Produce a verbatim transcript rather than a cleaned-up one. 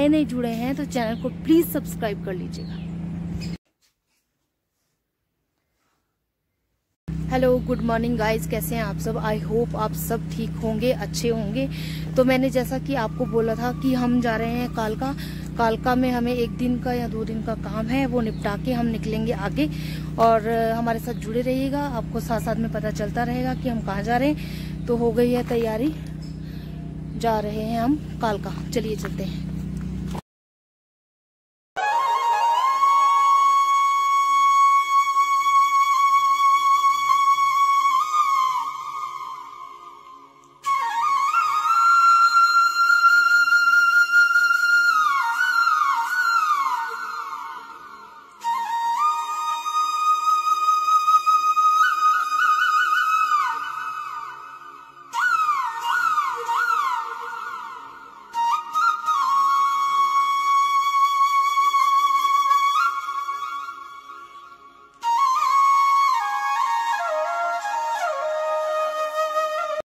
नए नए जुड़े हैं तो चैनल को प्लीज सब्सक्राइब कर लीजिएगा। हेलो, गुड मॉर्निंग गाइस, कैसे हैं आप सब? आई होप आप सब ठीक होंगे, अच्छे होंगे। तो मैंने जैसा कि आपको बोला था कि हम जा रहे हैं कालका। कालका में हमें एक दिन का या दो दिन का काम है, वो निपटा के हम निकलेंगे आगे। और हमारे साथ जुड़े रहिएगा, आपको साथ साथ में पता चलता रहेगा कि हम कहाँ जा रहे हैं। तो हो गई है तैयारी, जा रहे हैं हम कालका, चलिए चलते हैं।